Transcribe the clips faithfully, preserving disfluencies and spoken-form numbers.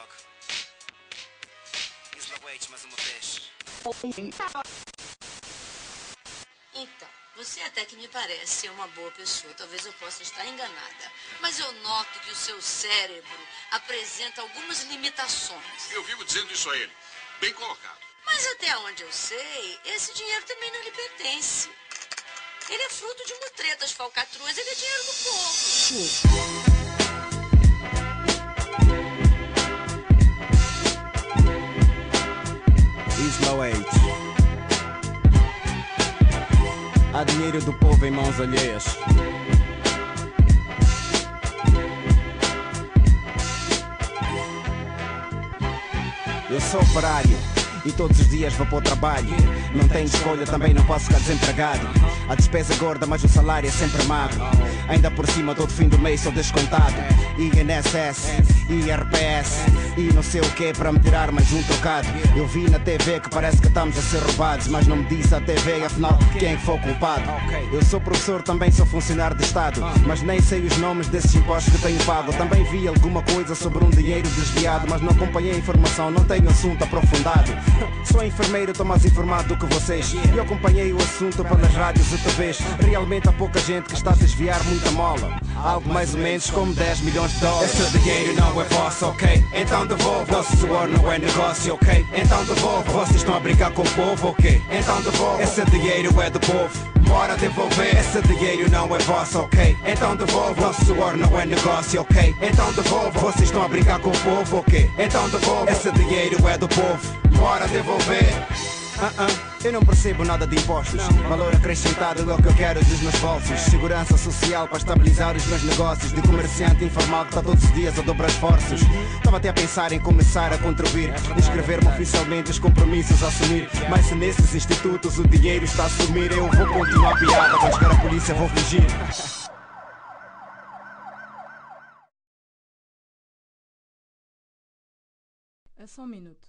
dog. Isla Wade mais uma vez. Então, você até que me parece ser uma boa pessoa. Talvez eu possa estar enganada. Mas eu noto que o seu cérebro apresenta algumas limitações. Eu vivo dizendo isso a ele. Bem colocado. Mas até onde eu sei, esse dinheiro também não lhe pertence. Ele é fruto de mutretas, falcatruas, ele é dinheiro do povo. Isla Wade. Há dinheiro do povo em mãos alheias. Eu sou operário e todos os dias vou para o trabalho. Não tenho escolha, também não posso ficar desempregado. A despesa é gorda, mas o salário é sempre magro. Ainda por cima, todo fim do mês sou descontado. I N S S, I R P S e não sei o que para me tirar mais um trocado. Eu vi na T V que parece que estamos a ser roubados, mas não me disse a T V, afinal, quem foi o culpado? Eu sou professor, também sou funcionário de Estado, mas nem sei os nomes desses impostos que tenho pago. Também vi alguma coisa sobre um dinheiro desviado, mas não acompanhei a informação, não tenho assunto aprofundado. Sou enfermeiro, estou mais informado do que vocês. Eu acompanhei o assunto pelas rádios e T Vs. Realmente há pouca gente que está a desviar muita mola. Algo mais ou menos como dez milhões de dólares. Esse dinheiro não é vosso, ok? Então devolvo. Vosso suor não é negócio, ok? Então devolvo. Vocês estão a brincar com o povo, ok? Então devolvo. Esse dinheiro é do povo. Bora devolver. Esse dinheiro não é vosso, ok? Então devolvo. Vosso suor não é negócio, ok? Então devolvo. Vocês estão a brincar com o povo, ok? Então devolvo. Esse dinheiro é do povo. Bora devolver. Uh-uh. Eu não percebo nada de impostos. Valor acrescentado é o que eu quero dos meus bolsos. Segurança social para estabilizar os meus negócios. De comerciante informal que está todos os dias a dobrar esforços. Estava até a pensar em começar a contribuir, inscrever-me oficialmente os compromissos a assumir. Mas se nesses institutos o dinheiro está a sumir, eu vou continuar a piada. Quando chegar a polícia vou fugir. É só um minuto.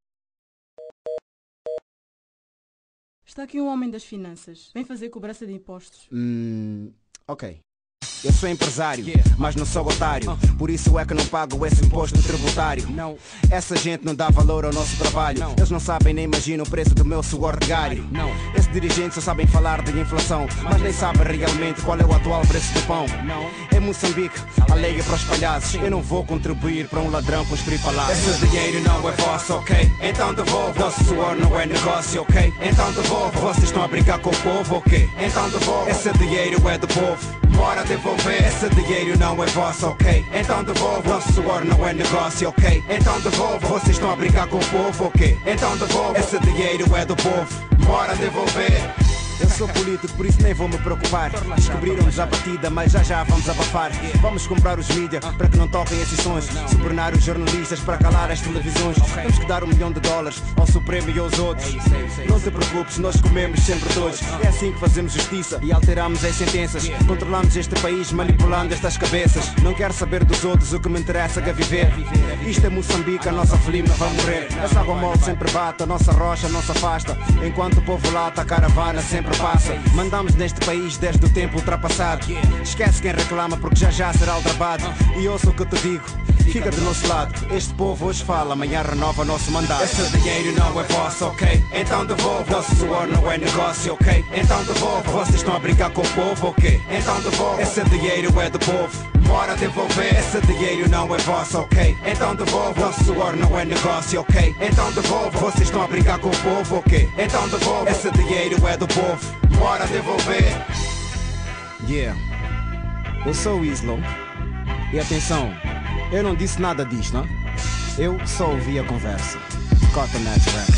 Está aqui um homem das finanças. Vem fazer cobrança de impostos. Hum, ok. Eu sou empresário, mas não sou otário. Por isso é que não pago esse imposto tributário. Não. Essa gente não dá valor ao nosso trabalho. Não. Eles não sabem nem imaginam o preço do meu suor diário. Não. Esses dirigentes só sabem falar de inflação, mas nem sabem realmente qual é o atual preço do pão. Não. Em Moçambique, a lei é para os palhaços. Eu não vou contribuir para um ladrão construir palácios. Esse dinheiro não é vosso, ok? Então devolvo. Vosso suor não é negócio, ok? Então devolvo. Vocês estão a brincar com o povo, ok? Então devolvo. Esse dinheiro é do povo. Bora devolver. Esse dinheiro não é vosso, ok? Então devolvo. Vosso suor não é negócio, ok? Então devolvo. Vocês estão a brincar com o povo, ok? Então devolvo. Esse dinheiro é do povo. Bora devolver. Eu sou político, por isso nem vou me preocupar. Descobriram-nos a batida, mas já já vamos abafar. Vamos comprar os mídias para que não toquem esses sons. Subornar os jornalistas para calar as televisões. Temos que dar um milhão de dólares ao Supremo e aos outros. Não te preocupes, nós comemos sempre todos. É assim que fazemos justiça e alteramos as sentenças. Controlamos este país manipulando estas cabeças. Não quero saber dos outros, o que me interessa é viver. Isto é Moçambique, a nossa felina vai morrer. Essa água mole sempre bate, a nossa rocha não se afasta. Enquanto o povo lata, a caravana sempre passa. Mandamos neste país desde o tempo ultrapassado. Esquece quem reclama porque já já será aldrabado. E ouça o que eu te digo, fica do nosso lado. Este povo hoje fala, amanhã renova nosso mandato. Esse dinheiro não é vosso, ok? Então devolvo. Vosso suor não é negócio, ok? Então devolvo. Vocês estão a brincar com o povo, ok? Então devolvo. Esse dinheiro é do povo. Bora devolver. Esse dinheiro não é vosso, ok? Então devolvo. Vosso suor não é negócio, ok? Então devolvo. Vocês estão a brincar com o povo, ok? Então devolvo. Esse dinheiro é do povo. Bora devolver. Yeah. Eu sou o Islo. E atenção, eu não disse nada disto, não? Eu só ouvi a conversa. Cotton Net Records.